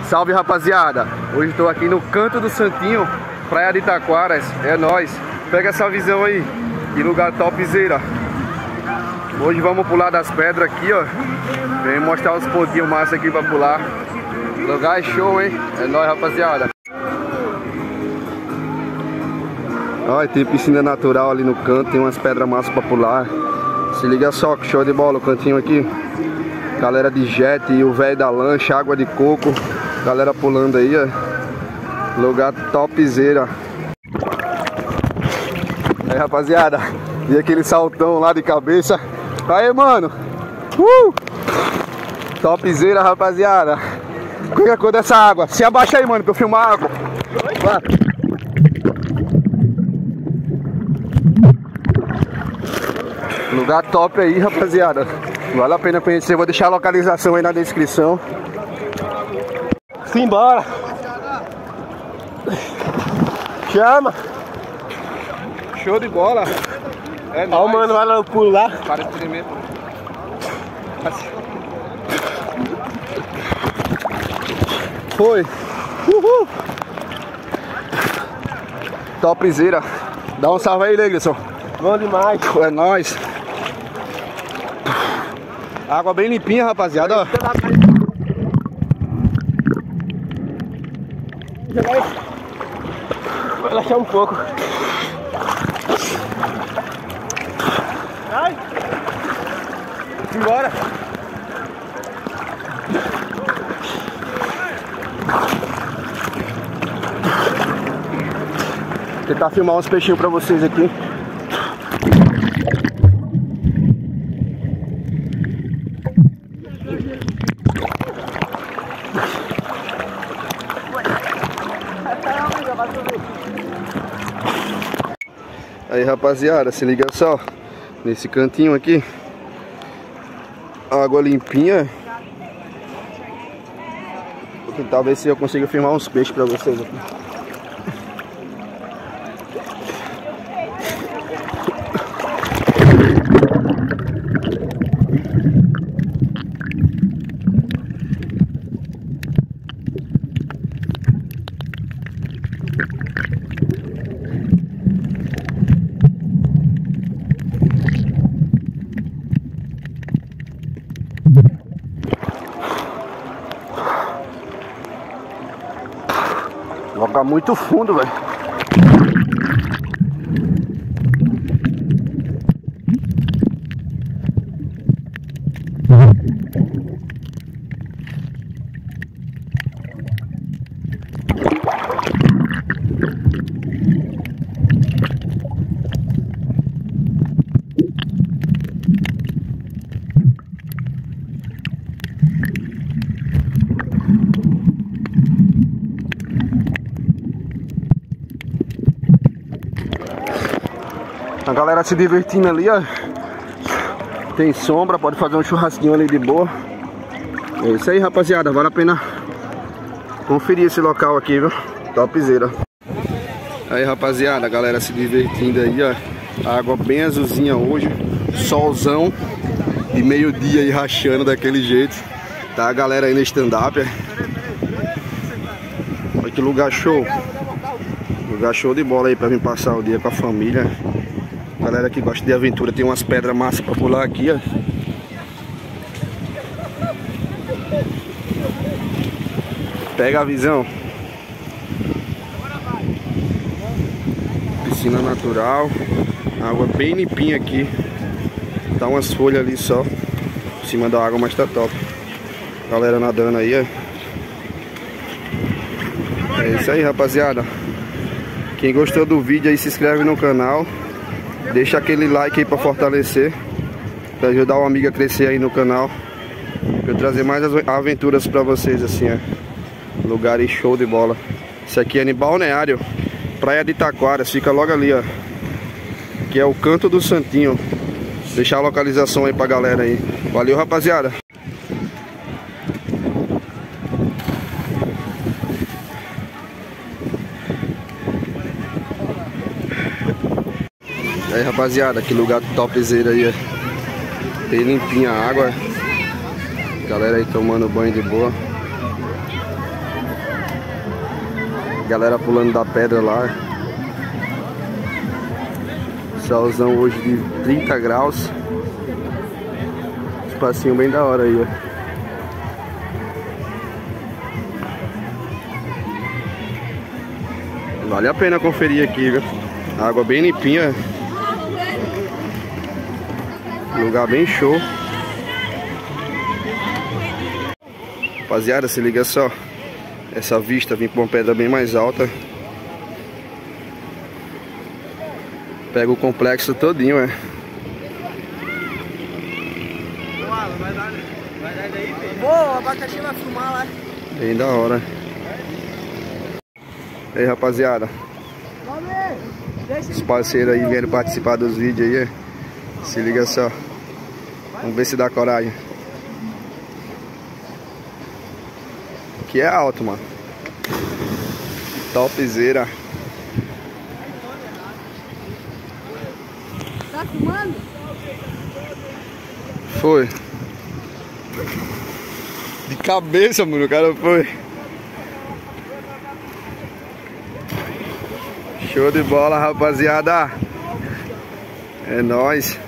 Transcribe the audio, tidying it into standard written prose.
Salve, rapaziada! Hoje estou aqui no Canto do Santinho, Praia de Itaquaras. É nóis! Pega essa visão aí, que lugar topzera. Hoje vamos pular das pedras aqui, ó. Vem mostrar os pontinhos massa aqui pra pular. Lugar é show, hein? É nóis, rapaziada! Olha, tem piscina natural ali no canto, tem umas pedras massas pra pular. Se liga só, que show de bola o cantinho aqui. Galera de jet e o velho da lancha, água de coco. Galera pulando aí, ó. Lugar topzera. Aí, rapaziada, e aquele saltão lá de cabeça. Aí, mano. Topzera, rapaziada. Qual é a cor dessa água? Se abaixa aí, mano, pra eu filmar a água. Vai. Lugar top aí, rapaziada. Vale a pena conhecer. Vou deixar a localização aí na descrição. Simbora! Chama! Show de bola! É nóis. Ó, o mano vai lá no pulo lá. Para de experimento. Foi! Uhul! Topzera! Dá um salve aí, Leglisson. Bom demais. É nóis! Água bem limpinha, rapaziada, ó. Vai relaxar um pouco. Vai! Embora! Vou tentar filmar uns peixinhos pra vocês aqui. Aí, rapaziada, se liga só. Nesse cantinho aqui, água limpinha. Vou tentar ver se eu consigo filmar uns peixes pra vocês aqui. Joga muito fundo, velho. A galera se divertindo ali, ó. Tem sombra, pode fazer um churrasquinho ali de boa. É isso aí, rapaziada. Vale a pena conferir esse local aqui, viu? Topzera. Aí, rapaziada, a galera se divertindo aí, ó. A água bem azulzinha hoje. Solzão. E meio-dia aí rachando daquele jeito. Tá a galera aí no stand-up. Olha que lugar show. Lugar show de bola aí pra vir passar o dia com a família. Galera que gosta de aventura, tem umas pedras massas pra pular aqui, ó. Pega a visão. Piscina natural. Água bem limpinha aqui. Tá umas folhas ali só em cima da água, mas tá top. Galera nadando aí, ó. É isso aí, rapaziada. Quem gostou do vídeo aí, se inscreve no canal. Deixa aquele like aí pra fortalecer, pra ajudar o amigo a crescer aí no canal, pra eu trazer mais aventuras pra vocês assim, ó. Lugares show de bola. Isso aqui é em Balneário, Praia de Itaquaras, fica logo ali, ó. Que é o Canto do Santinho. Deixar a localização aí pra galera aí. Valeu, rapaziada. Aí, rapaziada, que lugar topzera aí, ó. Bem limpinha a água. Galera aí tomando banho de boa. Galera pulando da pedra lá. Solzão hoje de 30 graus. Espacinho bem da hora aí, ó. Vale a pena conferir aqui, viu? Água bem limpinha. Lugar bem show. Rapaziada, se liga só. Essa vista vem pra uma pedra bem mais alta. Pega o complexo todinho, é. Vai dar daí, filho. Pô, o abacaxi vai fumar lá. Bem da hora. E aí, rapaziada. Os parceiros aí vieram participar dos vídeos aí, é. Se liga só. Vamos ver se dá coragem. Que é alto, mano. Topzera. Tá filmando? Foi. De cabeça, mano, o cara foi. Show de bola, rapaziada. É nóis.